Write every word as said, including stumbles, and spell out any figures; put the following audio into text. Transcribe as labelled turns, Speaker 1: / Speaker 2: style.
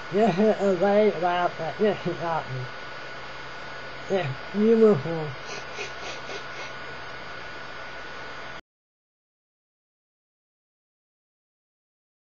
Speaker 1: This is a way about that this is happening. It's beautiful.